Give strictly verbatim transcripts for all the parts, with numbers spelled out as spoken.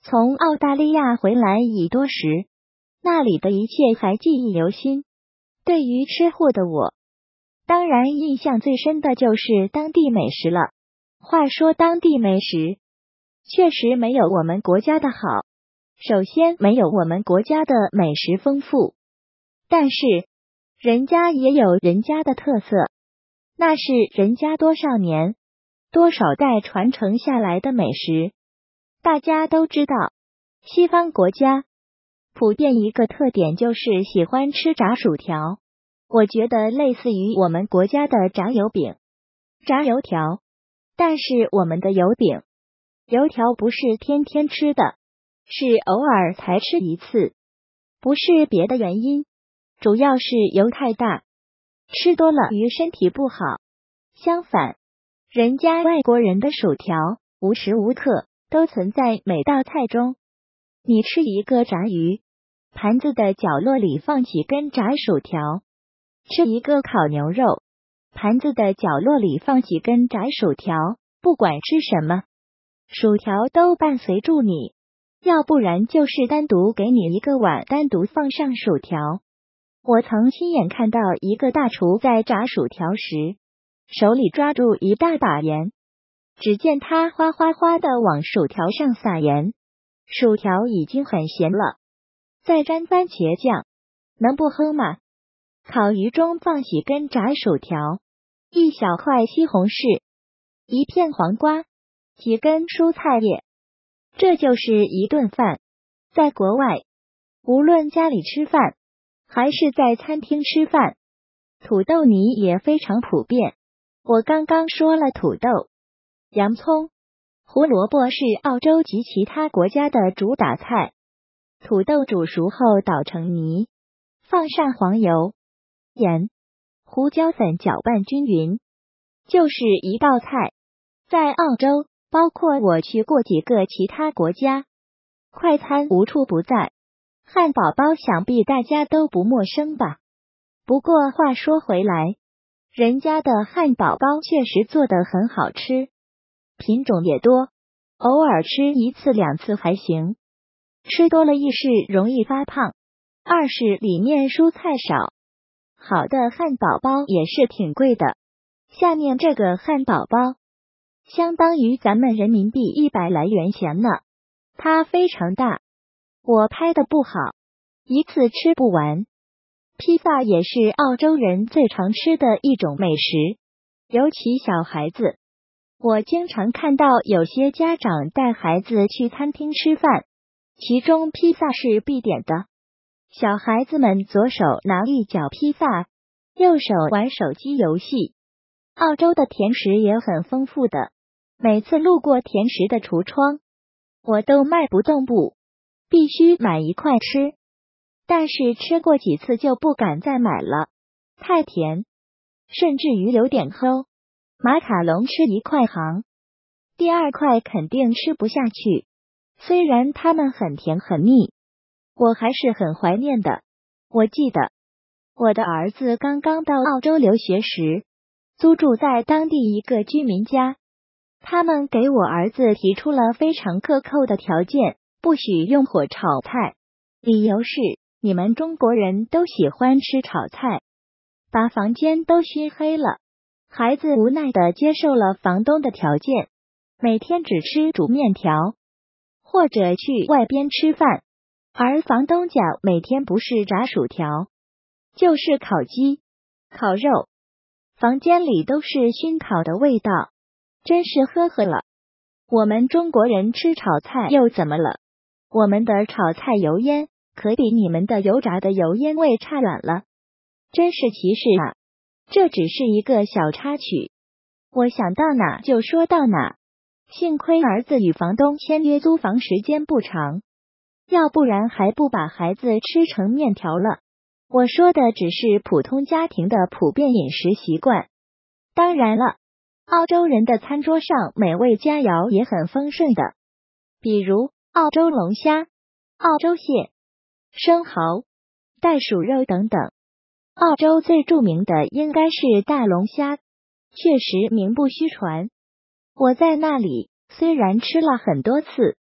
从澳大利亚回来已多时，那里的一切还记忆犹新。对于吃货的我，当然印象最深的就是当地美食了。话说当地美食确实没有我们国家的好，首先没有我们国家的美食丰富，但是人家也有人家的特色，那是人家多少年多少代传承下来的美食。大家都知道，西方国家普遍一个特点就是喜欢吃炸薯条，我觉得类似于我们国家的炸油饼、炸油条，但是我们的油饼、油条不是天天吃的，是偶尔才吃一次，不是别的原因，主要是油太大，吃多了于身体不好。相反，人家外国人的薯条无时无刻都存在每道菜中。你吃一个炸鱼，盘子的角落里放几根炸薯条；吃一个烤牛肉，盘子的角落里放几根炸薯条。不管吃什么，薯条都伴随住你，要不然就是单独给你一个碗，单独放上薯条。我曾亲眼看到一个大厨在炸薯条时，手里抓住一大把盐，只见他哗哗哗的往薯条上撒盐，薯条已经很咸了，再沾番茄酱，能不齁吗？烤鱼中放几根炸薯条，一小块西红柿，一片黄瓜，几根蔬菜叶，这就是一顿饭。在国外，无论家里吃饭还是在餐厅吃饭，土豆泥也非常普遍。我刚刚说了土豆、洋葱、胡萝卜是澳洲及其他国家的主打菜。土豆煮熟后捣成泥，放上黄油、盐、胡椒粉搅拌均匀，就是一道菜。在澳洲，包括我去过几个其他国家，快餐无处不在，汉堡包想必大家都不陌生吧。不过话说回来，人家的汉堡包确实做得很好吃，品种也多，偶尔吃一次两次还行，吃多了一是容易发胖，二是里面蔬菜少。好的汉堡包也是挺贵的，下面这个汉堡包相当于咱们人民币一百来元钱呢，它非常大，我拍的不好，一次吃不完。披萨也是澳洲人最常吃的一种美食，尤其小孩子。我经常看到有些家长带孩子去餐厅吃饭，其中披萨是必点的。小孩子们左手拿一角披萨，右手玩手机游戏。澳洲的甜食也很丰富的，每次路过甜食的橱窗，我都迈不动步，必须买一块吃。但是吃过几次就不敢再买了，太甜，甚至于有点齁。马卡龙吃一块行，第二块肯定吃不下去，虽然它们很甜很腻，我还是很怀念的。我记得我的儿子刚刚到澳洲留学时，租住在当地一个居民家，他们给我儿子提出了非常苛刻的条件，不许用火炒菜，理由是你们中国人都喜欢吃炒菜，把房间都熏黑了。孩子无奈地接受了房东的条件，每天只吃煮面条，或者去外边吃饭。而房东讲每天不是炸薯条，就是烤鸡、烤肉，房间里都是熏烤的味道，真是呵呵了。我们中国人吃炒菜又怎么了？我们的炒菜油烟可比你们的油炸的油烟味差远了，真是歧视啊！这只是一个小插曲，我想到哪就说到哪。幸亏儿子与房东签约租房时间不长，要不然还不把孩子吃成面条了。我说的只是普通家庭的普遍饮食习惯。当然了，澳洲人的餐桌上美味佳肴也很丰盛的，比如澳洲龙虾、澳洲蟹、生蚝、袋鼠肉等等。澳洲最著名的应该是大龙虾，确实名不虚传。我在那里虽然吃了很多次，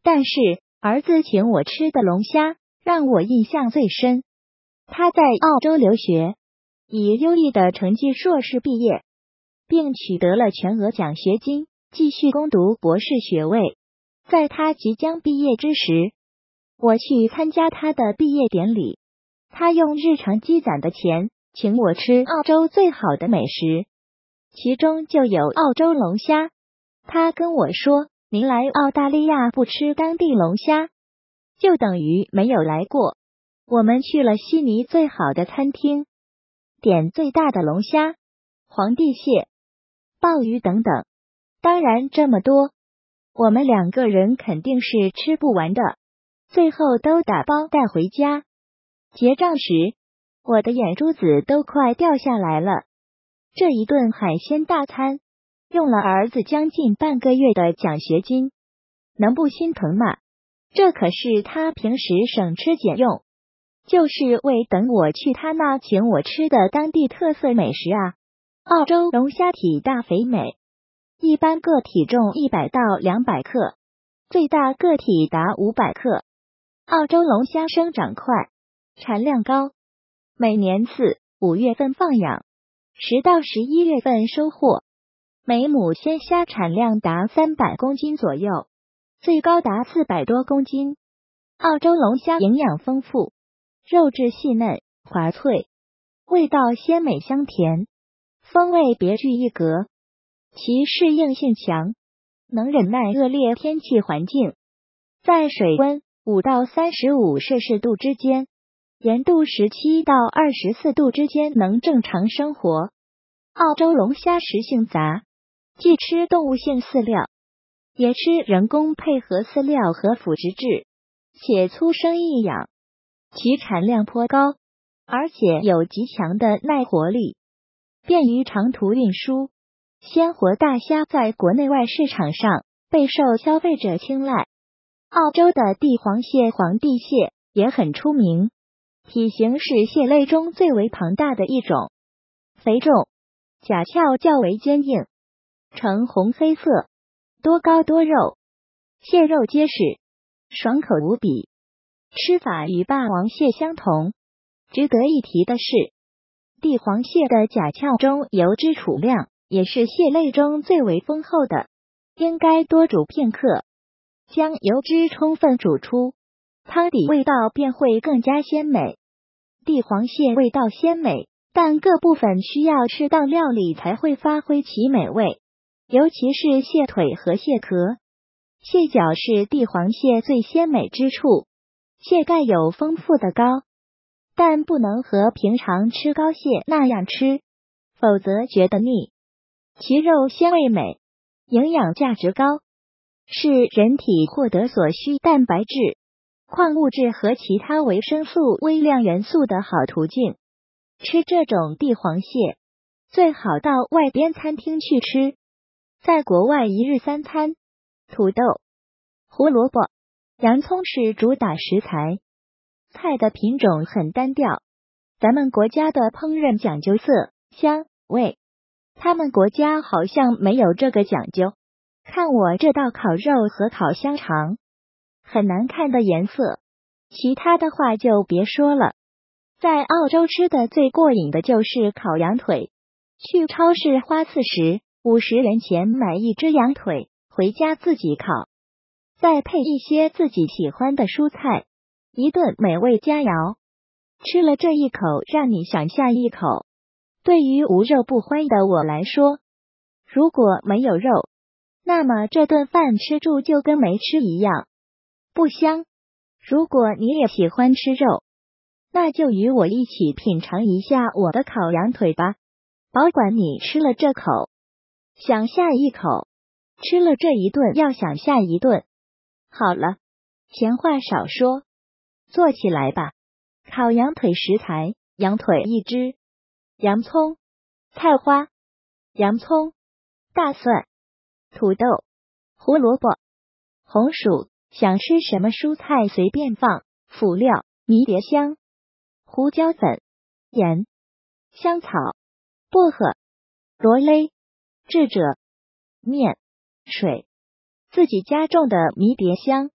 但是儿子请我吃的龙虾让我印象最深。他在澳洲留学，以优异的成绩硕士毕业，并取得了全额奖学金，继续攻读博士学位。在他即将毕业之时，我去参加他的毕业典礼，他用日常积攒的钱请我吃澳洲最好的美食，其中就有澳洲龙虾。他跟我说，您来澳大利亚不吃当地龙虾，就等于没有来过。我们去了悉尼最好的餐厅，点最大的龙虾、皇帝蟹、鲍鱼等等，当然这么多，我们两个人肯定是吃不完的，最后都打包带回家。结账时，我的眼珠子都快掉下来了。这一顿海鲜大餐，用了儿子将近半个月的奖学金，能不心疼吗？这可是他平时省吃俭用，就是为等我去他那请我吃的当地特色美食啊。澳洲龙虾体大肥美，一般个体重一百到两百克，最大个体达五百克。澳洲龙虾生长快，产量高，每年四、五月份放养，十到十一月份收获。每母鲜虾产量达三百公斤左右，最高达四百多公斤。澳洲龙虾营养丰富，肉质细嫩滑脆，味道鲜美香甜，风味别具一格。其适应性强，能忍耐恶劣天气环境，在水温五到三十五摄氏度之间，盐度十七到二十四度之间能正常生活。澳洲龙虾食性杂，既吃动物性饲料，也吃人工配合饲料和腐殖质，且粗生易养，其产量颇高，而且有极强的耐活力，便于长途运输。鲜活大虾在国内外市场上备受消费者青睐。澳洲的帝皇蟹、皇帝蟹也很出名，体型是蟹类中最为庞大的一种，肥重，甲壳较为坚硬，呈红黑色，多膏多肉，蟹肉结实，爽口无比，吃法与霸王蟹相同。值得一提的是，帝皇蟹的甲壳中油脂储量也是蟹类中最为丰厚的，应该多煮片刻，将油脂充分煮出，汤底味道便会更加鲜美。帝皇蟹味道鲜美，但各部分需要适当料理才会发挥其美味，尤其是蟹腿和蟹壳。蟹脚是帝皇蟹最鲜美之处，蟹盖有丰富的膏，但不能和平常吃膏蟹那样吃，否则觉得腻。其肉鲜味美，营养价值高，是人体获得所需蛋白质、矿物质和其他维生素、微量元素的好途径。吃这种帝皇蟹，最好到外边餐厅去吃。在国外一日三餐，土豆、胡萝卜、洋葱是主打食材，菜的品种很单调。咱们国家的烹饪讲究色、香、味，他们国家好像没有这个讲究。看我这道烤肉和烤香肠，很难看的颜色，其他的话就别说了。在澳洲吃的最过瘾的就是烤羊腿，去超市花四十、五十元钱买一只羊腿，回家自己烤，再配一些自己喜欢的蔬菜，一顿美味佳肴。吃了这一口，让你想下一口。对于无肉不欢的我来说，如果没有肉，那么这顿饭吃住就跟没吃一样，不香。如果你也喜欢吃肉，那就与我一起品尝一下我的烤羊腿吧，保管你吃了这口，想下一口，吃了这一顿要想下一顿。好了，闲话少说，做起来吧。烤羊腿食材：羊腿一只，洋葱、菜花、洋葱、大蒜、土豆、胡萝卜、红薯，想吃什么蔬菜随便放，辅料：迷迭香、胡椒粉、盐、香草、薄荷、罗勒。制者：面、水，自己家种的迷迭香，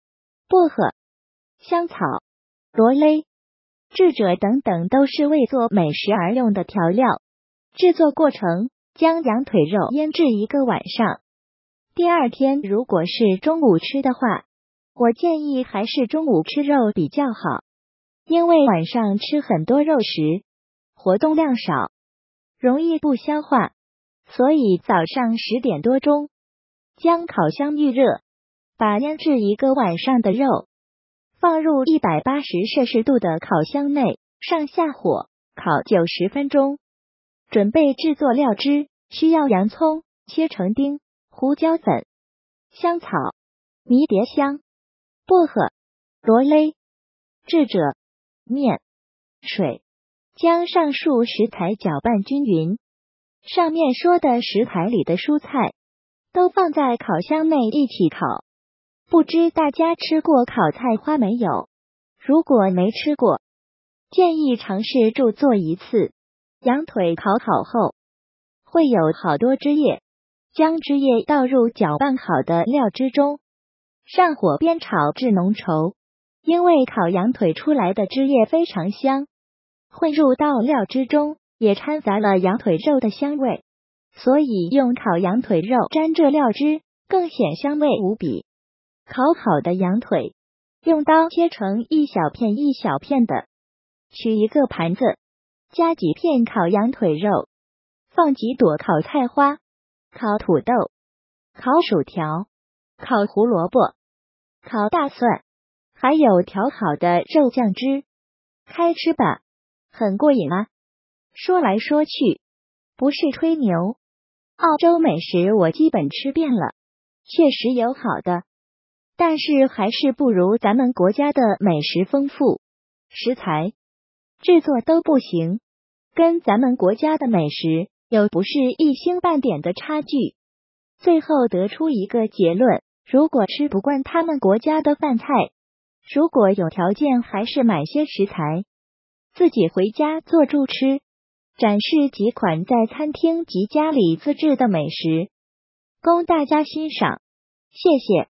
薄荷、香草、罗勒、智者等等都是为做美食而用的调料。制作过程：将羊腿肉腌制一个晚上。第二天如果是中午吃的话，我建议还是中午吃肉比较好，因为晚上吃很多肉食，活动量少，容易不消化，所以早上十点多钟将烤箱预热，把腌制一个晚上的肉放入一百八十摄氏度的烤箱内，上下火烤九十分钟。准备制作料汁，需要洋葱切成丁、胡椒粉、香草、迷迭香、薄荷、罗勒、智者、面、水，将上述食材搅拌均匀。上面说的食材里的蔬菜都放在烤箱内一起烤。不知大家吃过烤菜花没有？如果没吃过，建议尝试著做一次。羊腿烤好后会有好多汁液，将汁液倒入搅拌好的料汁中，上火煸炒至浓稠。因为烤羊腿出来的汁液非常香，混入到料汁中也掺杂了羊腿肉的香味，所以用烤羊腿肉沾着料汁更显香味无比。烤好的羊腿用刀切成一小片一小片的，取一个盘子，加几片烤羊腿肉，放几朵烤菜花、烤土豆、烤薯条、烤胡萝卜、烤大蒜，还有调好的肉酱汁，开吃吧，很过瘾啊！说来说去，不是吹牛，澳洲美食我基本吃遍了，确实有好的，但是还是不如咱们国家的美食丰富，食材、制作都不行，跟咱们国家的美食有不是一星半点的差距。最后得出一个结论，如果吃不惯他们国家的饭菜，如果有条件还是买些食材，自己回家做助吃，展示几款在餐厅及家里自制的美食，供大家欣赏。谢谢。